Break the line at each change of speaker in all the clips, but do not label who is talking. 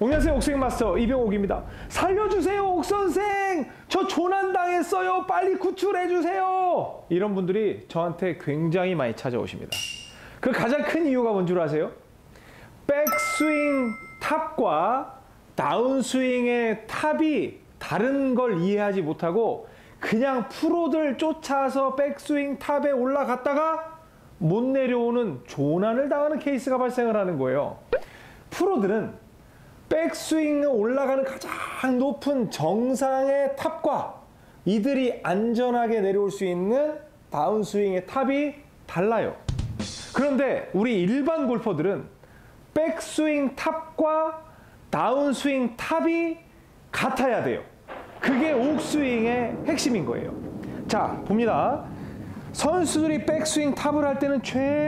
안녕하세요. 옥스윙 마스터 이병옥입니다. 살려주세요, 옥선생! 저 조난당했어요. 빨리 구출해주세요. 이런 분들이 저한테 굉장히 많이 찾아오십니다. 그 가장 큰 이유가 뭔 줄 아세요? 백스윙 탑과 다운스윙의 탑이 다른 걸 이해하지 못하고 그냥 프로들 쫓아서 백스윙 탑에 올라갔다가 못 내려오는 조난을 당하는 케이스가 발생을 하는 거예요. 프로들은 백스윙에 올라가는 가장 높은 정상의 탑과 이들이 안전하게 내려올 수 있는 다운스윙의 탑이 달라요. 그런데 우리 일반 골퍼들은 백스윙 탑과 다운스윙 탑이 같아야 돼요. 그게 옥스윙의 핵심인 거예요. 자, 봅니다. 선수들이 백스윙 탑을 할 때는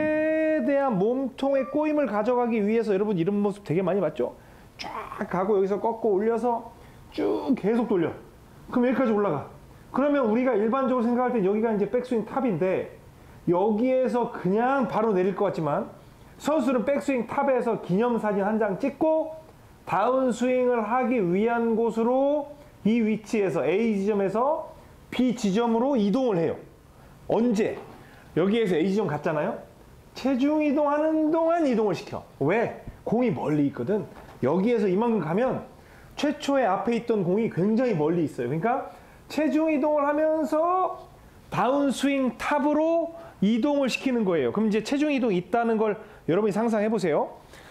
최대한 몸통의 꼬임을 가져가기 위해서 여러분 이런 모습 되게 많이 봤죠? 쫙 가고 여기서 꺾고 올려서 쭉 계속 돌려. 그럼 여기까지 올라가. 그러면 우리가 일반적으로 생각할 때 여기가 이제 백스윙 탑인데 여기에서 그냥 바로 내릴 것 같지만 선수는 백스윙 탑에서 기념사진 한 장 찍고 다운스윙을 하기 위한 곳으로 이 위치에서 A 지점에서 B 지점으로 이동을 해요. 언제? 여기에서 A 지점 갔잖아요. 체중 이동하는 동안 이동을 시켜. 왜? 공이 멀리 있거든. 여기에서 이만큼 가면 최초에 앞에 있던 공이 굉장히 멀리 있어요. 그러니까 체중 이동을 하면서 다운스윙 탑으로 이동을 시키는 거예요. 그럼 이제 체중 이동이 있다는 걸 여러분이 상상해 보세요.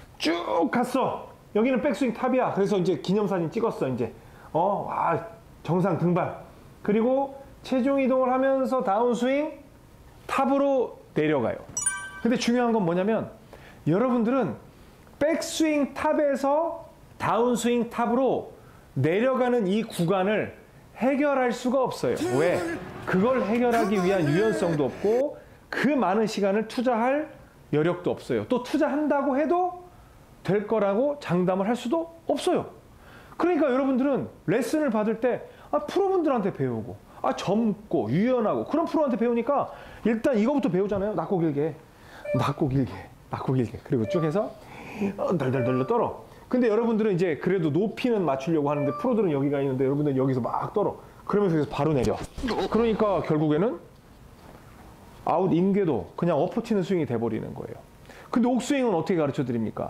쭉 갔어. 여기는 백스윙 탑이야. 그래서 이제 기념사진 찍었어. 이제 와, 정상 등반. 그리고 체중 이동을 하면서 다운스윙 탑으로 내려가요. 근데 중요한 건 뭐냐면 여러분들은 백스윙 탑에서 다운스윙 탑으로 내려가는 이 구간을 해결할 수가 없어요. 왜? 그걸 해결하기 위한 유연성도 없고 그 많은 시간을 투자할 여력도 없어요. 또 투자한다고 해도 될 거라고 장담을 할 수도 없어요. 그러니까 여러분들은 레슨을 받을 때 프로분들한테 배우고 젊고 유연하고 그런 프로한테 배우니까 일단 이거부터 배우잖아요. 낮고 길게, 낮고 길게, 낮고 길게. 그리고 쭉 해서 덜덜덜 떨어. 근데 여러분들은 이제 그래도 높이는 맞추려고 하는데 프로들은 여기가 있는데 여러분들은 여기서 막 떨어. 그러면서 여기서 바로 내려. 그러니까 결국에는 아웃 인궤도 그냥 엎어치는 스윙이 돼버리는 거예요. 근데 옥스윙은 어떻게 가르쳐 드립니까?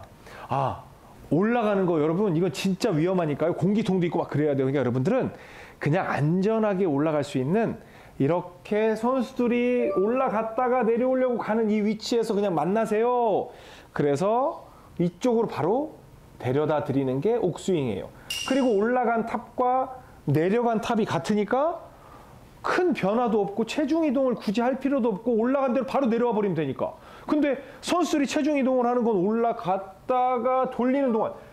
올라가는 거 여러분 이건 진짜 위험하니까요. 공기통도 있고 막 그래야 돼요. 그러니까 여러분들은 그냥 안전하게 올라갈 수 있는 이렇게 선수들이 올라갔다가 내려오려고 가는 이 위치에서 그냥 만나세요. 그래서 이쪽으로 바로 데려다 드리는 게 옥스윙이에요. 그리고 올라간 탑과 내려간 탑이 같으니까 큰 변화도 없고 체중 이동을 굳이 할 필요도 없고 올라간 대로 바로 내려와 버리면 되니까. 근데 선수들이 체중 이동을 하는 건 올라갔다가 돌리는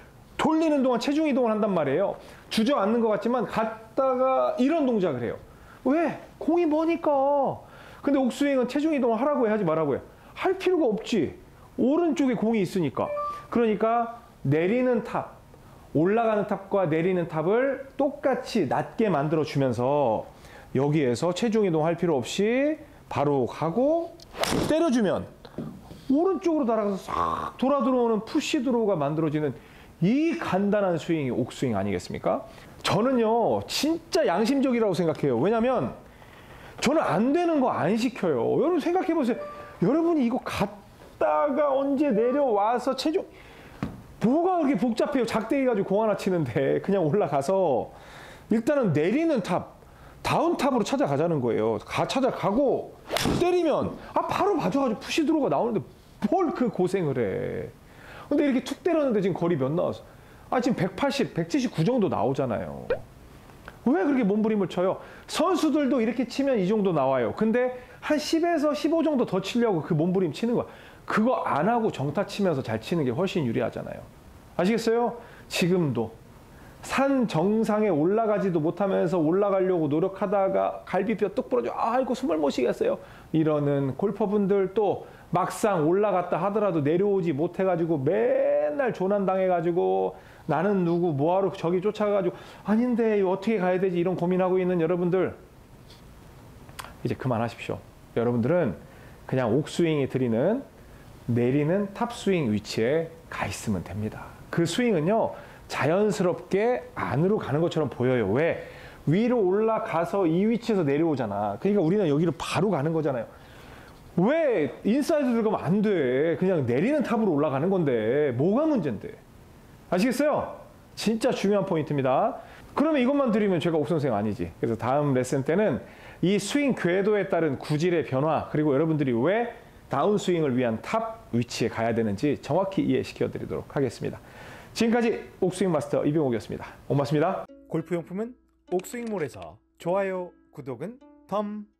동안 체중 이동을 한단 말이에요. 주저앉는 것 같지만 갔다가 이런 동작을 해요. 왜? 공이 머니까. 근데 옥스윙은 체중 이동을 하라고 해, 하지 말라고 해? 할 필요가 없지. 오른쪽에 공이 있으니까. 그러니까 내리는 탑, 올라가는 탑과 내리는 탑을 똑같이 낮게 만들어 주면서 여기에서 체중 이동할 필요 없이 바로 가고 때려주면 오른쪽으로 날아가서 싹 돌아 들어오는 푸시 드로우가 만들어지는 이 간단한 스윙이 옥스윙 아니겠습니까? 저는요 진짜 양심적이라고 생각해요. 왜냐면 저는 안 되는 거 안 시켜요. 여러분 생각해 보세요. 여러분이 이거 갔다가 언제 내려와서 체중 뭐가 그렇게 복잡해요. 작대기 가지고 공 하나 치는데 그냥 올라가서 일단은 내리는 탑, 다운탑으로 찾아가자는 거예요. 찾아가고 때리면 바로 맞아가지고 푸시 드로우가 나오는데 뭘 그 고생을 해. 근데 이렇게 툭 때렸는데 지금 거리 몇 나왔어? 지금 180, 179 정도 나오잖아요. 왜 그렇게 몸부림을 쳐요? 선수들도 이렇게 치면 이 정도 나와요. 근데 한 10에서 15 정도 더 치려고 그 몸부림 치는 거야. 그거 안 하고 정타 치면서 잘 치는 게 훨씬 유리하잖아요. 아시겠어요? 지금도 산 정상에 올라가지도 못하면서 올라가려고 노력하다가 갈비뼈 뚝 부러져 아이고 숨을 못 쉬겠어요 이러는 골퍼분들, 또 막상 올라갔다 하더라도 내려오지 못해가지고 맨날 조난당해가지고 나는 누구 뭐하러 저기 쫓아가가지고 아닌데 이거 어떻게 가야 되지 이런 고민하고 있는 여러분들 이제 그만하십시오. 여러분들은 그냥 옥스윙이 드리는 내리는 탑스윙 위치에 가 있으면 됩니다. 그 스윙은요 자연스럽게 안으로 가는 것처럼 보여요. 왜? 위로 올라가서 이 위치에서 내려오잖아. 그러니까 우리는 여기로 바로 가는 거잖아요. 왜 인사이드 들어가면 안 돼? 그냥 내리는 탑으로 올라가는 건데 뭐가 문제인데? 아시겠어요? 진짜 중요한 포인트입니다. 그러면 이것만 들으면 제가 옥선생 아니지. 그래서 다음 레슨 때는 이 스윙 궤도에 따른 구질의 변화, 그리고 여러분들이 왜 다운스윙을 위한 탑 위치에 가야 되는지 정확히 이해시켜 드리도록 하겠습니다. 지금까지 옥스윙 마스터 이병옥이었습니다. 고맙습니다. 골프용품은 옥스윙몰에서 좋아요, 구독은 덤.